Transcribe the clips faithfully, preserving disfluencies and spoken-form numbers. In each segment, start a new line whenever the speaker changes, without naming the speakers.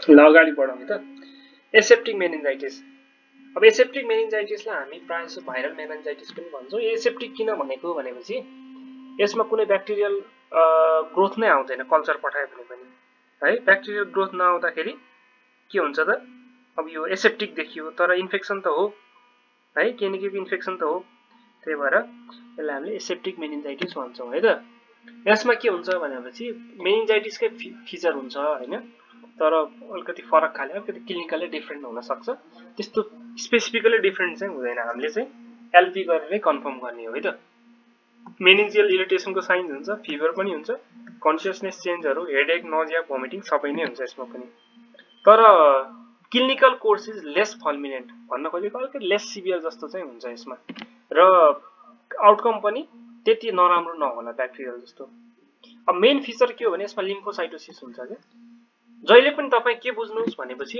ल अगाडि बढौँ त। Aseptic meningitis. अब एसेप्टिक मेनिन्जाइटिसलाई हामी प्रायः जसो भाइरल मेनिन्जाइटिस पनि भन्छौँ। एसेप्टिक किन भनेको भनेपछि यसमा कुनै ब्याक्टेरियल ग्रोथ नै आउँदैन कल्चर पठायो भने पनि है। ब्याक्टेरियल ग्रोथ नआउँदाखेरि के हुन्छ त, अब यो एसेप्टिक देखियो तर इन्फेक्सन त हो है, के न केको इन्फेक्सन त हो। त्यही भएर यसलाई हामीले एसेप्टिक मेनिन्जाइटिस भन्छौँ है त। यसमा के हुन्छ भनेपछि मेनिन्जाइटिसकै फिचर हुन्छ हैन, तर अलिकति फरक खाले अलिकति क्लिनिकली डिफरेन्ट हुन सक्छ। त्यस्तो स्पेसिफिकली डिफरेन्ट चाहिँ हुँदैन, हामीले चाहिँ एलपी गरेरै कन्फर्म गर्ने हो है त। मेनिन्जियल इरिटेसनको साइन्स हुन्छ, फिभर पनि हुन्छ, कन्सियसनेस चेन्जहरू, हेडेक, नजिया, भोमिटिङ सबै नै हुन्छ यसमा पनि। तर clinical course is less fulminant भन्न खोजेको अलिकति लेस सिभियर जस्तो चाहिँ हुन्छ यसमा, र आउटकम पनि त्यति नराम्रो नहोला ब्याक्टेरियल जस्तो। अब मेन फिचर के हो भने यसमा लिम्फोसाइटोसिस हुन्छ क्या। जहिले पनि तपाईँ के बुझ्नुहोस् भनेपछि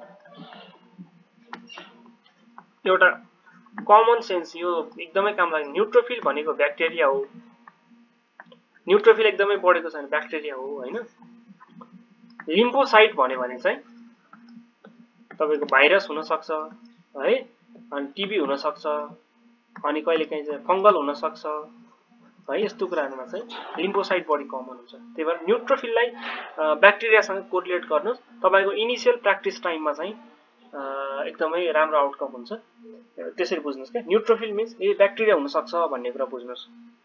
एउटा कमन सेन्स यो एकदमै काम लाग्ने, न्युट्रोफिल भनेको ब्याक्टेरिया हो, न्युट्रोफिल एकदमै बढेको छैन ब्याक्टेरिया हो हैन। लिम्फोसाइट भन्यो भने चाहिँ तपाईको भाइरस हुन सक्छ है, अनि टिबी हुन सक्छ, अनि कहिलेकाहीँ चाहिँ फंगल हुन सक्छ है। यस्तो कुराहरुमा चाहिँ लिम्फोसाइट बढी कमन हुन्छ। त्यही भएर न्युट्रोफिललाई ब्याक्टेरियासँग कोरिलेट गर्नुस्, तपाईको इनिशियल प्र्याक्टिस टाइममा चाहिँ एकदमै राम्रो आउटकम हुन्छ। त्यसरी बुझ्नुस् के न्युट्रोफिल मिन्स ए ब्याक्टेरिया हुन सक्छ भन्ने कुरा बुझ्नुस्।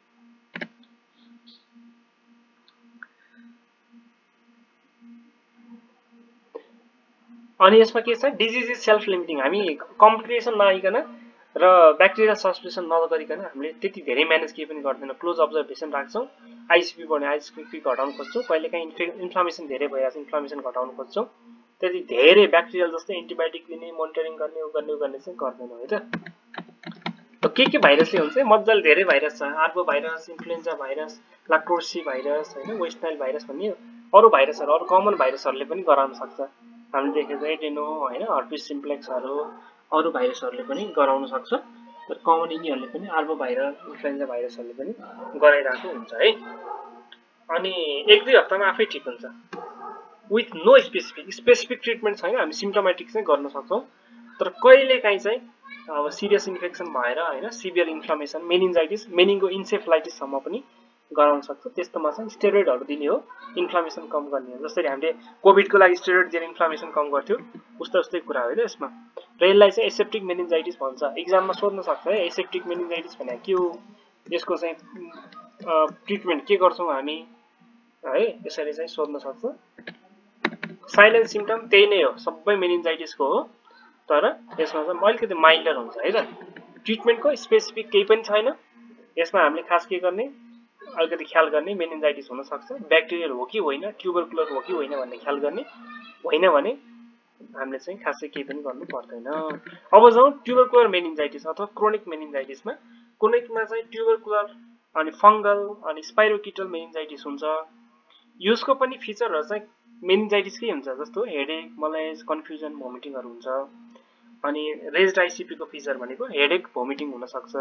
अनि यसमा के छ, डिजिज इज सेल्फ लिमिटिङ। हामी कम्प्लिकेसन नआइकन र ब्याक्टेरियल सस्पेसन नगरिकन हामीले त्यति धेरै म्यानेज के पनि गर्दैन, क्लोज अब्जर्भेसन राख्छौं। आइसिपी बढ्ने आइसिपी घटाउन खोज्छौं, कहिलेकाहीँ इन्फ्लामेसन धेरै भइरहेछ इन्फ्लामेसन घटाउन खोज्छौं। त्यति धेरै ब्याक्टेरियल जस्तै एन्टिबायोटिक दिने, मोनिटरिङ गर्ने, उ गर्ने उ गर्ने चाहिँ गर्दैनौँ है त। के के भाइरसले हुन्छ, मजाले धेरै भाइरस छ, आर्बो भाइरस, इन्फ्लुएन्जा भाइरस, लाक्टोसी भाइरस हैन, वेस्ट नाइल भाइरस भन्ने अरु भाइरसहरु, अरु कमन भाइरसहरुले पनि गराउन सक्छ। हामीले देखेको एडेनो हैन, हर्पिस सिम्प्लेक्सहरु, अरु भाइरसहरुले पनि गराउन सक्छ। तर कमन यिनीहरुले पनि आर्बो भाइरस, इन्फ्लुएन्जा भाइरसहरुले पनि गराइरहेको हुन्छ है। अनि एक दुई हप्तामा आफै ठीक हुन्छ with no specific specific treatment छैन। हामी सिम्प्टोमेटिक चाहिँ गर्न सक्छौं, तर कहिलेकाहीँ चाहिँ अब सिरियस इन्फेक्सन भएर हैन, severe inflammation, meningitis, meningoencephalitis सम्म पनि गराउन सक्छ। त्यस्तोमा चाहिँ स्टेरोइडहरु दिने हो, इन्फ्लामेसन कम गर्ने हो। जसरी हामीले कोभिडको लागि स्टेरोइड दिएर इन्फ्लामेसन कम गर्थ्यौ, उस्तै उस्तै कुरा हो है यसमा। र यसलाई चाहिँ एसेप्टिक मेनिन्जाइटिस भन्छ। एक्जाममा सोध्न सक्छ है, एसेप्टिक मेनिन्जाइटिस भने के हो, यसको चाहिँ ट्रिटमेन्ट के गर्छौं हामी है, यसरी चाहिँ सोध्न सक्छ। साइलेन्ट सिम्पटम त्यही नै हो, सबै मेनिन्जाइटिसको हो, तर यसमा चाहिँ अलिकति माइल्डर हुन्छ है त। ट्रिटमेन्टको स्पेसिफिक केही पनि छैन यसमा। हामीले खास के गर्ने, अलिकति ख्याल गर्ने, मेनिन्जाइटिस हुन सक्छ, ब्याक्टेरियल हो कि होइन, ट्युबरकुलर हो कि होइन भन्ने ख्याल गर्ने। होइन भने हामीले चाहिँ खासै केही पनि गर्नु पर्दैन। अब जाउँ ट्युबरकुलर मेनिन्जाइटिस अथवा क्रोनिक मेनिन्जाइटिसमा। क्रोनिकमा चाहिँ ट्युबरकुलर अनि फंगल अनि स्पाइरोकिटल मेनिन्जाइटिस हुन्छ। यसको पनि फिचरहरु चाहिँ मेनिन्जाइटिसकै हुन्छ, जस्तो हेडेक, मलेज, कन्फ्युजन, भोमिटिङहरु हुन्छ। अनि रेज्ड आइसिपी को फिचर भनेको हेडेक, भोमिटिङ हुन सक्छ।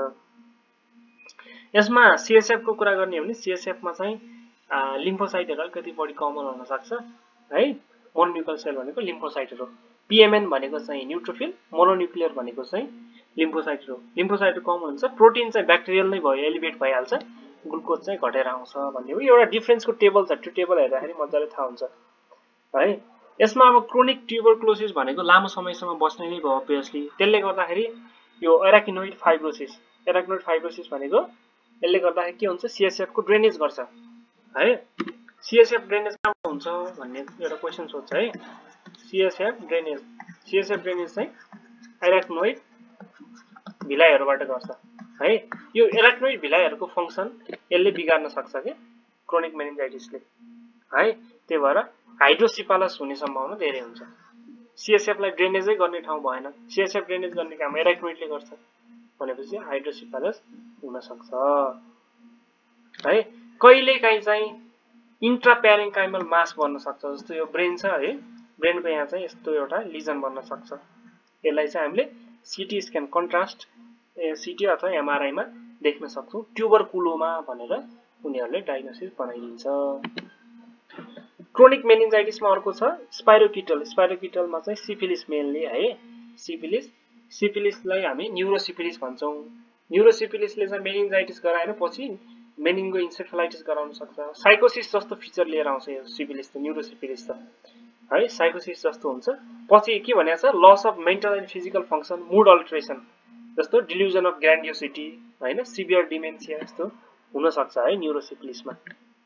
यसमा सीएसएफ को कुरा गर्ने हो भने सीएसएफ मा चाहिँ लिम्फोसाइटहरु अलिकति बढी कमन हुन सक्छ है। मोनोन्युक्लियर सेल भनेको लिम्फोसाइट हो, पीएमएन भनेको चाहिँ न्युट्रोफिल, मोनोन्युक्लियर भनेको चाहिँ लिम्फोसाइट हो। लिम्फोसाइट कमन हुन्छ, प्रोटिन चाहिँ ब्याक्टेरियल नै भयो, एलिभेट भइहाल्छ, ग्लुकोज चाहिँ घटेर आउँछ भन्ने हो। एउटा डिफरेन्सको टेबल छ, त्यो टेबल हेर्दाखेरि मजाले थाहा हुन्छ है। यसमा अब क्रोनिक ट्युबरकुलोसिस भनेको लामो समयसम्म बस्ने नै भयो अभियसली। त्यसले गर्दाखेरि यो एराकिनोइड फाइब्रोसिस, एराकिनोइड फाइब्रोसिस भनेको यसले गर्दाखेरि के हुन्छ, सीएसएफ को ड्रेनेज गर्छ है। सीएसएफ ड्रेनेज कहाँ हुन्छ भन्ने एउटा क्वेशन सोध्छ है। सीएसएफ ड्रेनेज, सीएसएफ ड्रेनेज चाहिँ एराकिनोइड भिलाइहरुबाट गर्छ है। यो एराकिनोइड भिलाइहरुको फंक्सन यसले बिगार्न सक्छ के क्रोनिक मेनिन्जाइटिसले है। त्यही भएर हाइड्रोसिफालस हुने सम्भावना धेरै हुन्छ। सीएसएफ लाई ड्रेनेजै गर्ने ठाउँ भएन, सीएसएफ ड्रेनेज गर्ने काम एराकिनोइडले गर्छ भनेपछि हाइड्रोसिफालस हुन सक्छ है। कहिलेकाहीँ चाहिँ इन्ट्राप्यारेन्काइमल मास बन्न सक्छ, जस्तो यो ब्रेन छ है, ब्रेनको यहाँ चाहिँ यस्तो एउटा लिजन बन्न सक्छ। यसलाई चाहिँ हामीले सीटी स्क्यान, कन्ट्रास्ट सीटी अथवा एमआरआई मा देख्न सक्छौं। ट्युबरकुलोमा भनेर उनीहरुले डायग्नोसिस बनाइदिन्छ। क्रोनिक मेनिन्जाइटिसमा अर्को छ स्पाइरोकिटल स्पाइरोकिटलमा चाहिँ सिफिलिस मेनली है सिफिलिस सिफिलिसलाई हामी न्युरोसिफिलिस भन्छौँ न्युरोसिफिलिसले चाहिँ मेनिन्जाइटिस गराएर पछि मेनिन्गो इन्सेफेलाइटिस गराउन सक्छ साइकोसिस जस्तो फिचर लिएर आउँछ यो सिफिलिस त न्युरोसिफिलिस त है साइकोसिस जस्तो हुन्छ पछि के भनेको छ loss of mental and physical function mood alteration जस्तो डिल्युजन अफ ग्रान्डियोसिटी हैन सिभियर डिमेन्सिया जस्तो हुन सक्छ है न्युरोसिफिलिसमा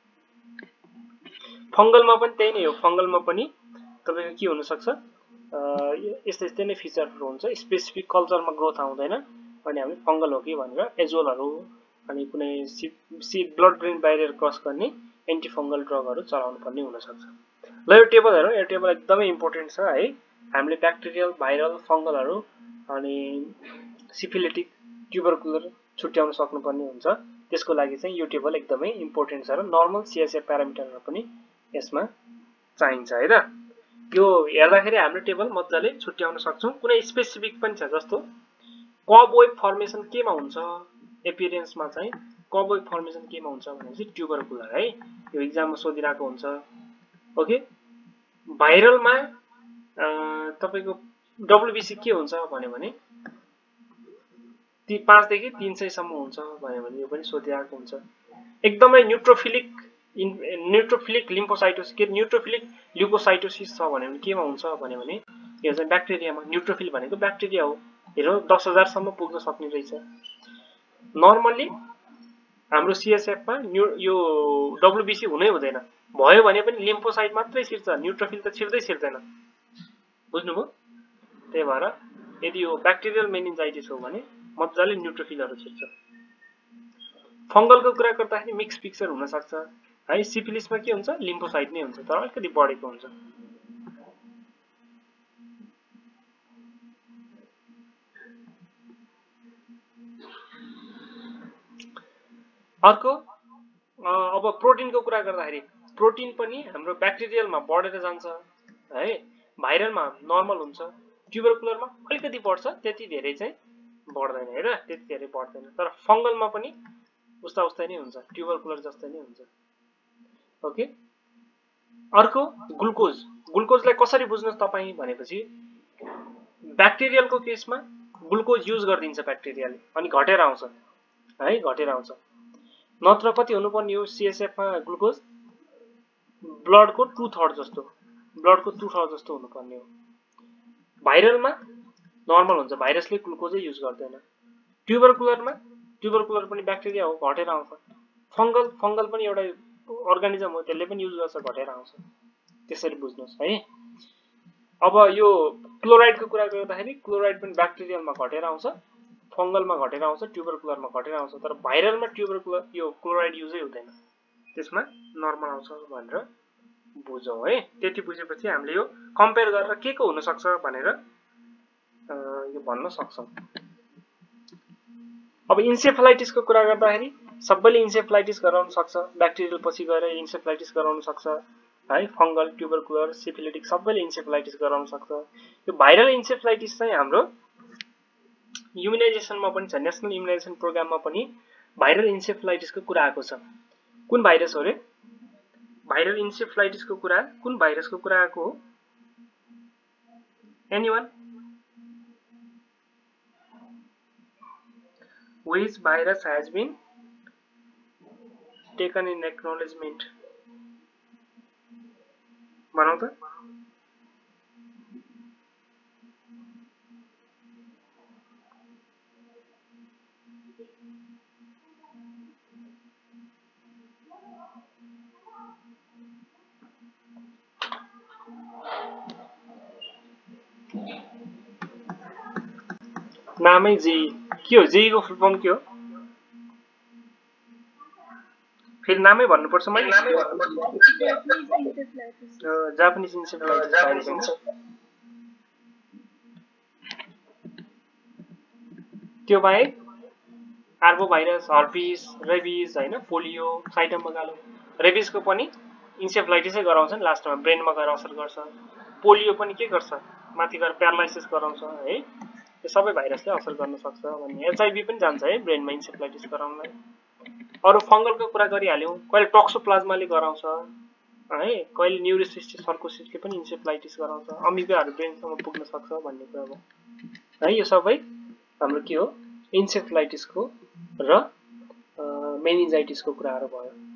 फंगलमा पनि त्यही नै हो फंगलमा पनि तपाईको के हुन सक्छ यस्तै यस्तै नै फिचरहरु हुन्छ स्पेसिफिक कल्चरमा ग्रोथ आउँदैन अनि हामी फंगल हो कि भनेर एजोलहरु अनि कुनै सी ब्लड ब्रेन ब्यारियर क्रस गर्ने एन्टी फंगल ड्रगहरु चलाउनु पर्ने हुन सक्छ ल यो टेबल हेरौँ यो टेबल एकदमै इम्पोर्टेन्ट छ है हामीले ब्याक्टेरियल भाइरल फंगलहरु अनि सिफिलिटिक ट्युबरकुलर छुट्याउन सक्नुपर्ने हुन्छ त्यसको लागि चाहिँ यो टेबल एकदमै इम्पोर्टेन्ट छ र नर्मल सीएसएफ प्यारामिटरहरु पनि यसमा चाहिन्छ है त यो हेर्दाखेरि हाम्रो टेबल मज्जाले छुट्याउन सक्छौं कुनै स्पेसिफिक पनि छ जस्तो कबवेब फर्मेसन केमा हुन्छ एपियरेन्समा चाहिँ कबवेब फर्मेसन केमा हुन्छ भनेपछि ट्युबरकुलर है यो एक्जाममा सोधिराको हुन्छ ओके भाइरलमा तपाईको डब्ल्युबीसी के हुन्छ भन्यो भने ती पाँच देखि तीन सय सम्म हुन्छ भन्यो भने यो पनि सोधिराको हुन्छ एकदमै न्यूट्रोफिलिक न्यूट्रोफिलिक लिम्फोसाइटोसिस के न्यूट्रोफिलिक ल्युकोसाइटोसिस छ भन्यो भने केमा हुन्छ भन्यो भने यो चाहिँ ब्याक्टेरियामा न्यूट्रोफिल भनेको ब्याक्टेरिया हो हेरौँ दस हजार सम्म पुग्न सक्ने रहेछ नर्मली हाम्रो सीएसएफ मा यो डब्ल्युबीसी हुनै हुँदैन भयो भने पनि लिम्फोसाइट मात्रै छिर्छ न्यूट्रोफिल त छिर्दै छिर्दैन बुझ्नुभयो त्यही भएर यदि यो ब्याक्टेरियल मेनिन्जाइटिस हो भने मज्जाले न्यूट्रोफिलहरु छिर्छ फंगलको कुरा गर्दाखेरि मिक्स पिक्चर हुन सक्छ है सिफिलिसमा के हुन्छ लिम्फोसाइट नै हुन्छ तर अलिकति बढेको हुन्छ अर्को अब प्रोटिनको कुरा गर्दाखेरि प्रोटिन पनि हाम्रो ब्याक्टेरियलमा बढेर जान्छ है भाइरलमा नर्मल हुन्छ ट्युबरकुलरमा अलिकति बढ्छ त्यति धेरै चाहिँ बढ्दैन हैन त्यति धेरै बढ्दैन तर फंगलमा पनि उस्ता उस्तै नै हुन्छ ट्युबरकुलर जस्तै नै हुन्छ ओके अर्को ग्लुकोज ग्लुकोजलाई कसरी बुझ्नुस् तपाई भनेपछि ब्याक्टेरियलको केसमा ग्लुकोज युज गर्दिन्छ ब्याक्टेरियाले अनि घटेर आउँछ है घटेर आउँछ नत्र कति हुनुपर्ने हो सीएसएफ मा ग्लुकोज ब्लडको टु थर्ड जस्तो ब्लडको टु थर्ड जस्तो हुनुपर्ने हो भाइरलमा नर्मल हुन्छ भाइरसले ग्लुकोजै युज गर्दैन ट्युबरकुलरमा ट्युबरकुलर पनि ब्याक्टेरिया हो घटेर आउँछ फंगल फंगल पनि एउटा अर्गानिजम हो त्यसले पनि युज गर्छ घटेर आउँछ त्यसरी बुझ्नुस् है अब यो क्लोराइडको कुरा गर्दाखेरि क्लोराइड पनि ब्याक्टेरियलमा घटेर आउँछ फंगलमा घटेर आउँछ ट्युबरकुलरमा घटेर आउँछ तर भाइरलमा ट्युबरकुलर यो क्लोराइड युजै हुँदैन त्यसमा नर्मल आउँछ भनेर बुझौं है त्यति बुझेपछि हामीले यो कम्पेयर गरेर के को हुन सक्छ भनेर यो भन्न सक्छौं अब इन्सेफेलाइटिसको कुरा गर्दाखेरि सबैले इन्सेफेलाइटिस गराउन सक्छ ब्याक्टेरियल पछि गएर इन्सेफेलाइटिस गराउन सक्छ है फंगल ट्युबरकुलर सिफिलिटिक सबैले इन्सेफेलाइटिस गराउन सक्छ यो भाइरल इन्सेफेलाइटिस चाहिँ हाम्रो इम्युनाइजेसनमा पनि छ नेशनल इम्युनाइजेसन प्रोग्राममा पनि भाइरल इन्सेफेलाइटिसको कुरा आएको छ कुन भाइरस हो रे भाइरल इन्सेफेलाइटिसको कुरा कुन भाइरसको कुरा आएको हो anyone which virus has been taken in acknowledgement भनौं त नामै जी के हो जी को फुल फर्म के हो फेरि नामै भन्नु पर्छ मैले जापानिज इन्सेफेलाइटिस भाइरस हुन्छ त्यो बाहेक आर्बो भाइरस हर्पिस रेबिस हैन पोलियो साइटोमेगालो रेबिसको पनि इन्सेफेलाइटिसै गराउँछ नि लास्टमा ब्रेनमा गएर असर गर्छ पोलियो पनि के गर्छ माथि गएर प्यारालाइसिस गराउँछ है यो सबै भाइरसले असर गर्न सक्छ भने एचआईभी पनि जान्छ है ब्रेनमा इन्सेफेलाइटिस गराउनलाई अरु फंगलको कुरा गरिहाल्यौं कहिले टक्सोप्लाज्माले गराउँछ है कहिले न्युरोसिस्टिक सर्कोसिसले पनि इन्सेफ्लाइटिस गराउँछ अमिबाहरू ब्रेनसम्म पुग्न सक्छ भन्ने कुरा हो है यो सबै हाम्रो के हो इन्सेफ्लाइटिसको र मेनिन्जाइटिसको कुराहरू भयो